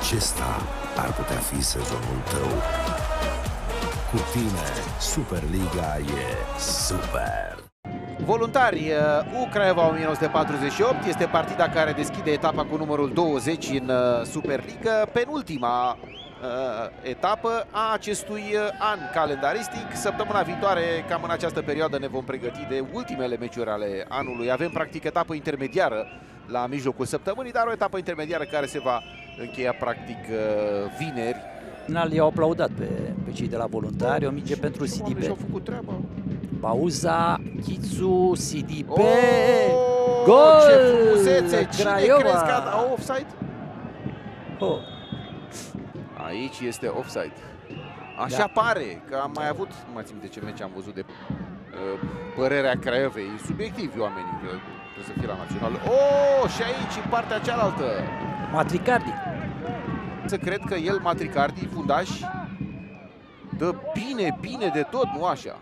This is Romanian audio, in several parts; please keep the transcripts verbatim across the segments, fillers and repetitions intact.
Acesta ar putea fi sezonul tău. Cu tine, Superliga e super! Voluntari, U Craiova o mie nouă sute patruzeci și opt este partida care deschide etapa cu numărul douăzeci în Superliga, penultima uh, etapă a acestui an calendaristic. Săptămâna viitoare, cam în această perioadă, ne vom pregăti de ultimele meciuri ale anului. Avem practic etapă intermediară la mijlocul săptămânii, dar o etapă intermediară care se va încheia practic uh, vineri. Final i-au aplaudat pe, pe cei de la Voluntari, o minge pentru S D B. Și-au făcut treaba. Pauza, Chițu, S D B, oh, gol! Ce frumusețe! Cine Craiova. crezi că a offside? Oh. Aici este offside. Așa Da. pare că am mai avut, nu mai țin de ce meci am văzut de uh, părerea Craiovei. Subiectivi oamenii, că trebuie să fie la național. Oh, și aici, în partea cealaltă. Matricardi. Să cred că el, Matricardi, fundaș, dă bine, bine de tot, nu așa?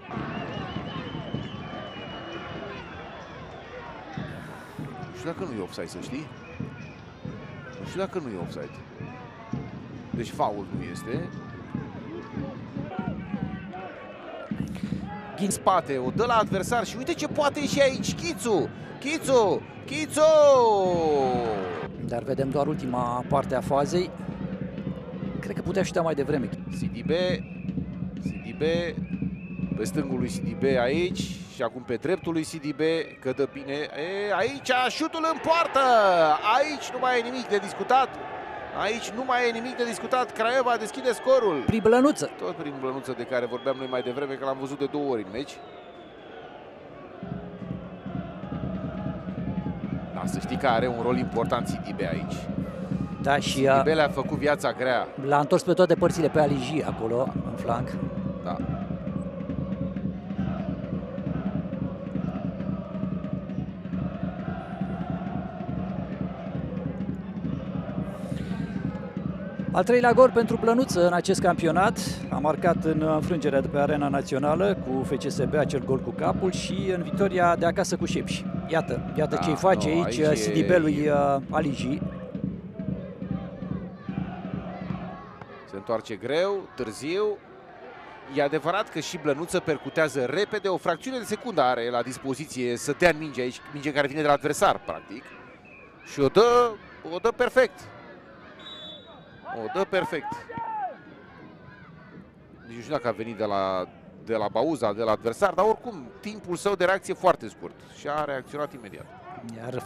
Nu știu dacă nu e offside, să știi. Nu știu dacă nu e offside. Deci foul nu este. Din spate, o dă la adversar și uite ce poate ieși aici, Chițu! Chițu! Chițu! Dar vedem doar ultima parte a fazei. Cred că putea șutea mai devreme. S D B, S D B, pe stângul lui S D B aici și acum pe dreptul lui S D B, că dă bine. E, aici șutul în poartă! Aici nu mai e nimic de discutat. Aici nu mai e nimic de discutat. Craiova deschide scorul. Prin Blănuță. Tot prin Blănuță de care vorbeam noi mai devreme, că l-am văzut de două ori în meci. Da, să știi că are un rol important S D B aici. Da, și S D B le-a făcut viața grea. l-a întors pe toate părțile pe Aligi acolo, în flanc. Da. Al treilea gol pentru Blănuță în acest campionat. A marcat în înfrângerea de pe Arena Națională cu F C S B acel gol cu capul și în victoria de acasă cu Șepși. Iată, iată Da, ce-i face nu, aici, aici S D B-lui e... Aligi. Se întoarce greu, târziu. E adevărat că și Blănuță percutează repede, o fracțiune de secundă are la dispoziție să dea în minge aici, minge care vine de la adversar, practic. Și o dă, o dă perfect. O dă perfect. Nici nu știu dacă a venit de la, de la Bauza, de la adversar, dar oricum, timpul său de reacție foarte scurt și a reacționat imediat. Iar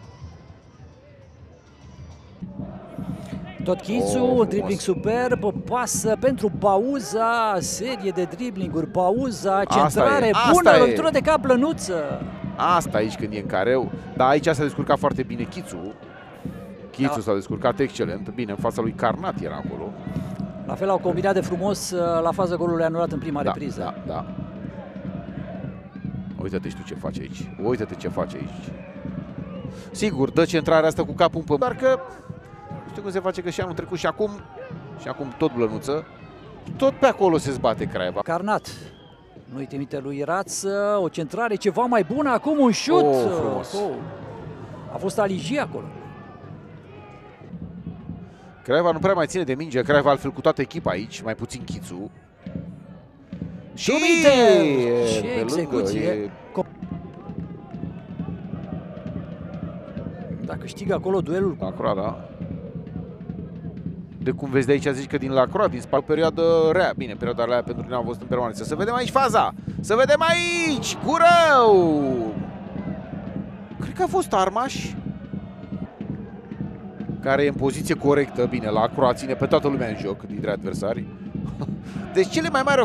tot Chițu, Oh, un dribbling superb, pasă pentru Bauza, serie de driblinguri, Bauza, centrare Asta e, bună, asta e. lovitură de cap Blănuță. Asta aici când e în careu, dar aici s-a descurcat foarte bine Chițu. Chițu Da. s-a descurcat excelent, bine, în fața lui Carnat era acolo. La fel au combinat de frumos la faza golului anulat în prima Da, repriză. da, da. Uite-te și tu ce faci aici. Uite-te ce faci aici. Sigur, dă centrarea asta cu capul în pământ, dar că nu știu cum se face că și anul trecut și acum, și acum tot Blănuță, tot pe acolo se zbate Craiova. Carnat. Nu-i trimite lui Rață, o centrare ceva mai bună, acum un șut. Oh, frumos. Oh. A fost Aligi acolo. Craiova nu prea mai ține de minge, Craiova altfel cu toată echipa aici, mai puțin Chițu. Și Dumite! Ce pe lângă, execuție! e... Dacă câștigă acolo duelul cu... Lacroix, da. De cum vezi de aici, zici că din Lacroix, din spate, perioadă rea. Bine, perioada rea pentru că n-am văzut în permanență. Să vedem aici faza! Să vedem aici! Cu rău! Cred că a fost Armaș, care e în poziție corectă. Bine, Lacroix ține pe toată lumea în joc dintre adversari. Deci cele mai mari